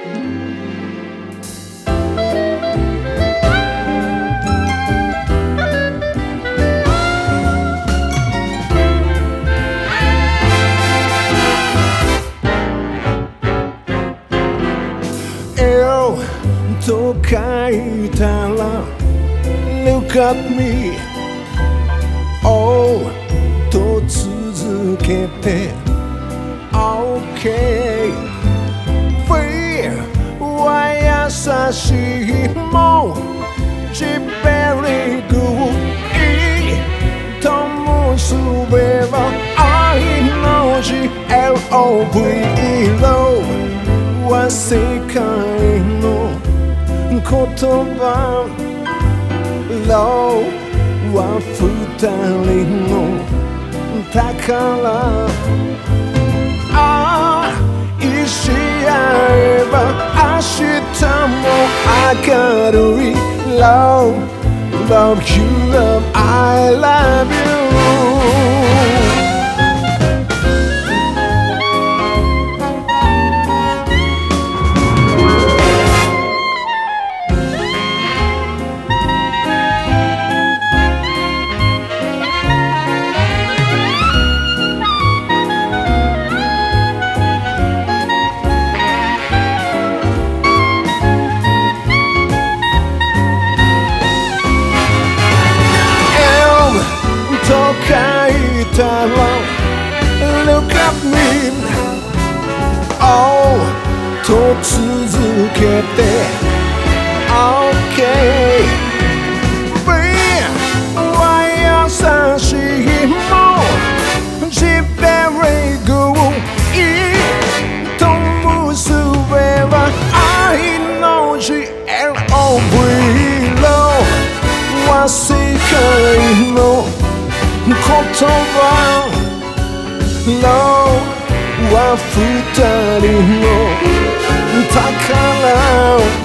と書いたら Look at me Oh と続けて OK Fear は優しいもん Very good いいと結べば愛の字 LOVE Love は世界の言葉 Love は二人の宝愛し合えば明日も明るい Love, love you, love, I love you Look at me Oh と続けて OK Be は優しいもん She's very good いいと結べば愛の字 LOVE Love は世界の言葉 Love は二人の宝